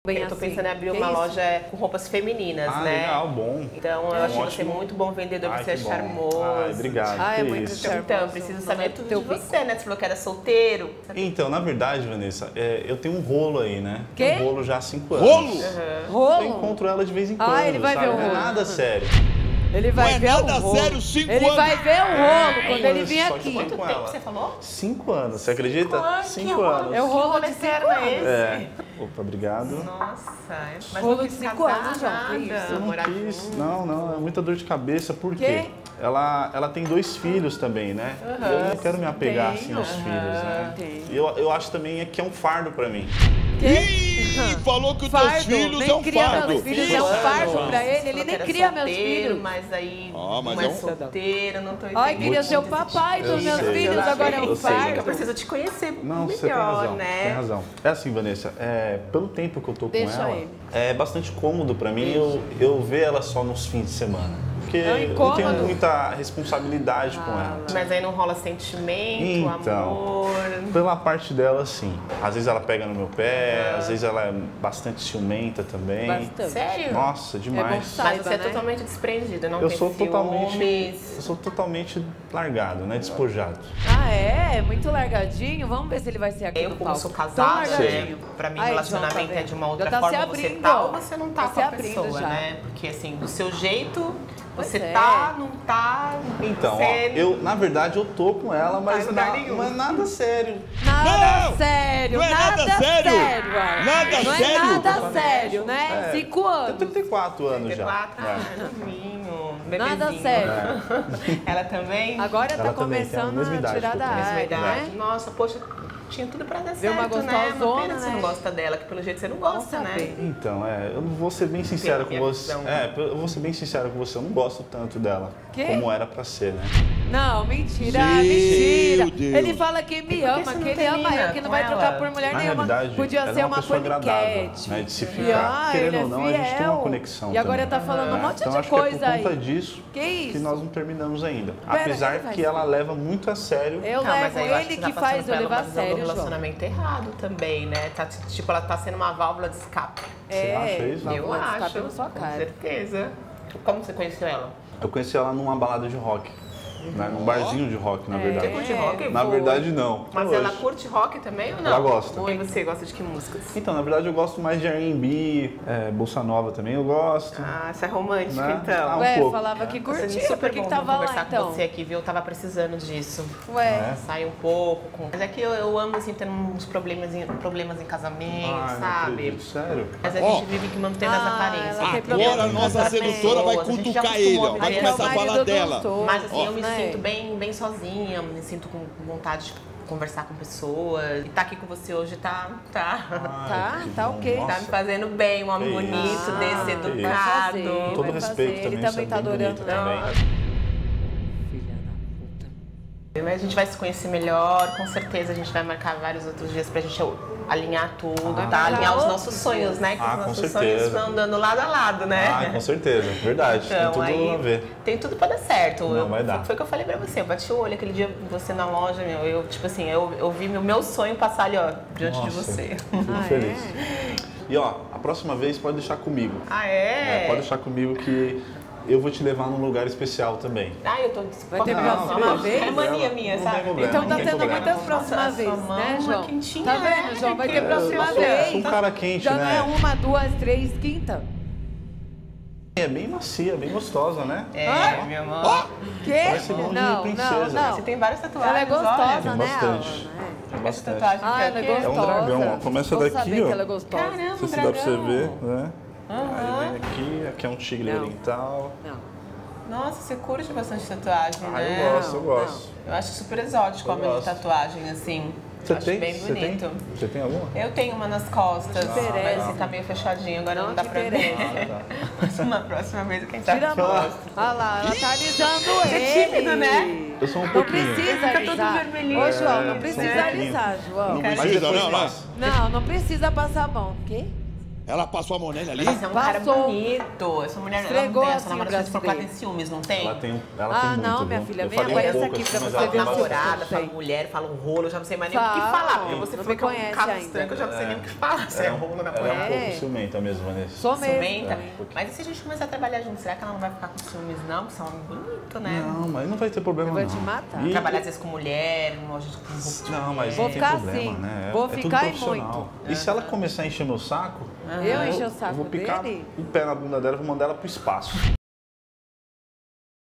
Bem Eu tô assim. pensando em abrir Que uma isso? loja com roupas femininas, né? Legal, bom. Então eu acho você Ótimo. muito bom vendedor, Ai, você é que bom. charmoso. Ai, obrigado. Ai, é que muito isso. charmoso. Então, eu preciso Não saber é tudo teu de bico. você, né? Você falou que era solteiro. Então, na verdade, Vanessa, eu tenho um rolo aí, né? Quê? Um rolo já há 5 anos. Rolo? Eu Rolo? encontro ela de vez em quando, Ah, ele vai sabe? ver o Não é rolo. nada sério. Ele vai Não é ver nada o rolo. sério, 5 Ele anos. vai ver o rolo quando ele vir Só que aqui. foi Quanto com tempo ela. você falou? 5 anos, você acredita? 5 anos. É o rolo rolo de 5 eterno é anos. É. Opa, obrigado. Nossa, mas Rolo não de quis 5 casar, anos, João, nada, que isso? Eu não morar quis. junto. Não, é muita dor de cabeça. Por Quê? quê? Ela tem 2 filhos também, né? Eu não quero me apegar assim aos filhos, né? Tenho. E eu acho também que é um fardo pra mim. Ih, falou que os teus Fardo, filhos nem é um cria fardo. meus filhos, é um fardo pra ele, ele nem cria meus filhos. Mas aí Ah, mas não é é um- solteiro, não tô entendendo. Ai, queria ser o papai dos meus sei, filhos, eu agora é sei, um eu sei. Eu fardo. preciso te conhecer Não, melhor, você tem razão, né? tem razão. É assim, Vanessa, pelo tempo que eu tô Deixa com ela, ele. é bastante cômodo pra mim eu ver ela só nos fins de semana. Porque É um eu não tenho incômodo. muita responsabilidade com ela. Mas aí não rola sentimento, Então. amor. Pela parte dela, sim. Às vezes ela pega no meu pé, às vezes ela é bastante ciumenta também. Bastante. Sério? Nossa, demais. bom Mas saiba, você é né? totalmente desprendido, não Eu tem sou totalmente, ciúmes. eu sou totalmente largado, né? Despojado. Ah, é? Muito largadinho? Vamos ver se ele vai ser aqui Eu, no como palco. sou Tão casada, né? largadinho. Pra mim, Ai, relacionamento João, tá é de uma vendo? outra Já tá forma. se Você abrindo. tá ou você não tá Tá com se a abrindo pessoa, já. né? Porque assim, do seu jeito, Pois você é. tá, não tá. Então, ó, você... na verdade, eu tô com ela, mas Tá em lugar nenhum. não é nada sério. Nada Não! sério, Não é nada sério! uai. Nada Não sério! é nada sério, né? É, 5 Eu anos. tenho 34 anos já. 34 É. novinho, Nada bebezinho. sério. Ela também? Agora Ela tá também tem a começando mesma a idade tirar que eu da tenho. Mesma área, idade. né? Nossa, poxa, tinha tudo pra dar Deu uma certo, né? Uma gostosona, pena que você né? não gosta dela, que pelo jeito você não gosta, Vamos né? saber. Então, eu vou ser bem sincero com minha você. visão. Eu vou ser bem sincero com você, eu não gosto tanto dela. Quê? Como era pra ser, né? Não, mentira, Meu mentira. Deus. Ele fala que me ama, você não que ele ama termina eu, que não com vai ela? trocar por mulher Na nenhuma. realidade, Podia ela ser é uma pessoa agradável, paniquete. né? De se E, ficar. ele Querendo é ou não, a gente tem uma fiel. conexão E agora também. tá falando um monte Então, de acho que é coisa por conta aí. disso Que isso? que nós não terminamos ainda. Pera, Apesar que vai que ser? ela leva muito a sério. Eu Não, mas levo aí eu acho ele você que tá faz passando eu pra ela levar uma a visão do sério, João. relacionamento errado também, né? Tipo, ela tá sendo uma válvula de escape. Você acha isso? Eu válvula de escape acho, na sua com cara. certeza. Como você conheceu ela? Eu conheci ela numa balada de rock. Né? Num barzinho de rock, na verdade. Você curte rock? Na verdade, não. Mas Até ela hoje. curte rock também ou não? Ela gosta. Ou você gosta de que músicas? Então, na verdade, eu gosto mais de R&B, bossa nova também eu gosto. Ah, você é romântico, Né? então. Ah, um Ué, pouco. falava que Nossa, curtia, super por que bom que tava lá conversar então? com você aqui, viu? Eu tava precisando disso. Ué, Sair um pouco. Mas é que eu amo, assim, ter uns problemas em casamento, Ai, não sabe? acredito, sério? Mas a Ó. gente vive que mantendo as Ah, aparências. ela tem Agora problema a com nossa casamento. sedutora vai A gente já cutucar acostumou ele, ó. a Vai viver começar a marido falar dela. gostoso, Mas assim, eu me né? sinto bem sozinha, me sinto com vontade de conversar com pessoas. E tá aqui com você hoje tá Tá, que tá bom. ok. Nossa. me fazendo bem, um homem Que bonito, isso. desse, que educado. Vai fazer, Todo vai respeito fazer. também, Ele você também é tá bem adorando, bonita né? também. Filha da puta. Mas a gente vai se conhecer melhor, com certeza a gente vai marcar vários outros dias pra gente alinhar tudo, tá? Alinhar os nossos sonhos, né? Que os com nossos sonhos certeza. estão andando lado a lado, né? Ah, com certeza, verdade. Então, tem tudo aí, a ver. tem tudo pra dar certo. Não, vai dar. Foi o que eu falei pra você. Eu bati o olho aquele dia você na loja, meu. Eu, tipo assim, eu vi meu sonho passar ali, ó, diante de Nossa, você. Fico Ah, feliz. é? E ó, a próxima vez pode deixar comigo. Ah, é? Pode deixar comigo que eu vou te levar num lugar especial também. Ah, eu tô Vai ter Não, próxima não, vez? É mania minha, Não sabe? tem problema. Então tá não tem tendo problema. muitas próximas Nossa, vezes, sua né, mão, João? uma quentinha, Tá vendo, João? Vai ter que próxima eu vez. sou um cara quente, Já né? não é uma, duas, três, quinta? É bem macia, bem gostosa, né? É, meu amor. Quê? Parece mão de Não, princesa. não, Você não. tem várias tatuagens, Ela é gostosa, Tem né, bastante. Alan, né? Tem Essa bastante. tatuagem Ah, ela é aqui, ó. gostosa. É um dragão, ó. Começa Vou daqui, saber ó. que ela é gostosa. Caramba, Não sei se dá pra você dragão. ver, né? Aí vem aqui é um tigre Não. oriental. Não. Nossa, você curte bastante tatuagem, Ah, né? eu gosto, eu gosto. Eu acho super exótico Eu homem de gosto. tatuagem, assim. Você Eu acho tem? bem Você tem? bonito. Você tem alguma? Eu tenho uma nas costas, Não te interessa. mas assim, tá meio fechadinho, agora não, Não dá te pra interessa. ver. tá. Mas uma próxima vez, quem sabe Tira a eu mão. mostro. Olha lá, ela tá alisando Você é ele. tímido, né? Eu sou um Não pouquinho. precisa Fica todo alisar. vermelhinho. Ô, João, não É, precisa só um pouquinho. alisar, João. Não Mas precisa, depois não, passa. Não, não precisa passar a mão. Quê? Ela passou a mão nele ali? Você é um cara Passou. bonito. Essa mulher, ela Esfregou não tem assim essa o namorada, braço se for que ela dele. tem ciúmes, não tem? Ela tem muito, não, minha viu? filha, Eu vem, falei aparece pouco, aqui assim, pra mas você ela ver tem o Fala seu bastante. namorada, fala tem. mulher, fala um rolo, eu já não sei mais nem o que Fala, falar. Porque você não foi me com um conhece caso ainda. estranho que eu já não sei nem o que falar. Se é rolo na Ela é um mulher. pouco ciumenta mesmo, Vanessa. Sou mesmo. Ciumenta. É, porque- Mas e se a gente começar a trabalhar junto, será que ela não vai ficar com ciúmes, não? Porque você é um homem bonito, né? Não, mas não vai ter problema, Eu vou não. te matar. E- Trabalhar às vezes com mulher, com roupa de Não, mas Vou não tem ficar problema, assim, né? vou é tudo ficar e profissional. E se ela começar a encher meu saco, Eu encher o saco eu vou picar dele? o pé na bunda dela e vou mandar ela pro espaço.